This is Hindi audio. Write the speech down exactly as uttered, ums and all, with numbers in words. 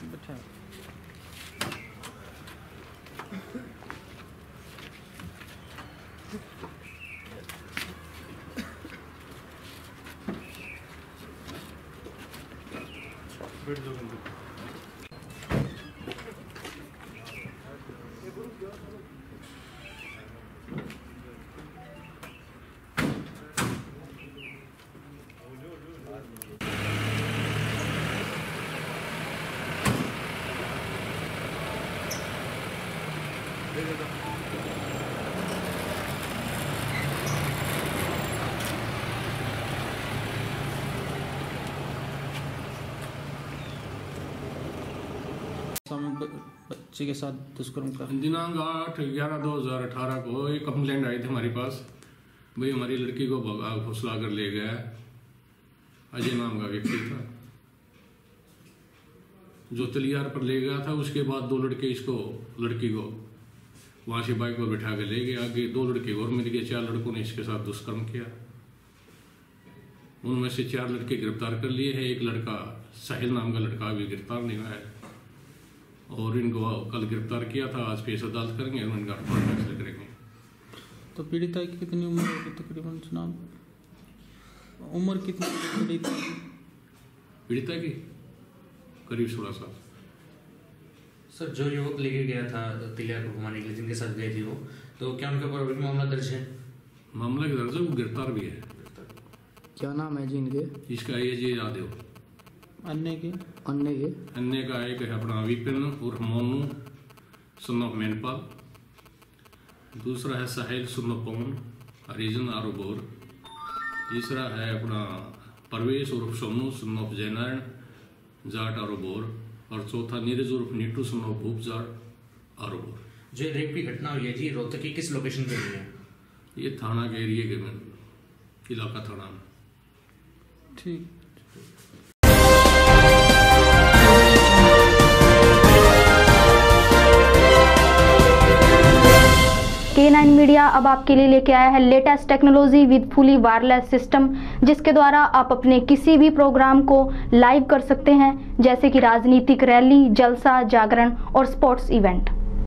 अच्छा बैठ जाओ बच्चे के साथ दुष्कर्म का दिनांक आठ ग्यारह दो हजार अठारह को एक कंप्लेंट आई थी हमारे पास, भाई हमारी लड़की को भगा फुसला कर ले गया। अजय नाम का व्यक्ति था जो तलियार पर ले गया था। उसके बाद दो लड़के इसको लड़की को वहां से बाइक पर बैठा के ले गए। आगे दो लड़के और मिल गए, चार लड़कों ने इसके साथ दुष्कर्म किया। उनमें से चार लड़के गिरफ्तार कर लिए हैं। एक लड़का साहिल नाम का लड़का अभी गिरफ्तार नहीं हुआ है और इनको कल गिरफ्तार किया था। आज पेश अदालत करेंगे और इनका फैसला करेंगे। तो पीड़िता की कितनी उम्र होगी तकरीबन जनाब? उम्र कितनी पीड़िता की? पीड़िता की करीब सोलह साल। सर, जो युवक लेके गया था तिलियार को घुमाने के लिए, जिनके साथ गई थी वो, तो क्या उनके ऊपर अभी मामला दर्ज है? मामला के दर्ज है, वो गिरफ्तार भी है। क्या नाम है जी इनके? इसका ये जी यादव। अन्य के अन्य के अन्य का एक है अपना विपिन उर्फ मोनू सन ऑफ मैनपाल। दूसरा है साहिल सन ऑफ पवन हरिजन आरोबोर। तीसरा है अपना परवेश उर्फ सोनू सन ऑफ जयनारायण जाट आरोबोर। और चौथा नीरज उर्फ नीटू सन ऑफ भूप जाट आरोबोर। जो रेप की घटना हुई है जी रोहतक की किस लोकेशन पे हुई है? ये थाना के एरिए के में इलाका थाना में। ठीक। के नाइन मीडिया अब आपके लिए लेके आया है latest technology with fully wireless system, जिसके द्वारा आप अपने किसी भी प्रोग्राम को लाइव कर सकते हैं, जैसे कि राजनीतिक रैली, जलसा, जागरण और स्पोर्ट्स इवेंट।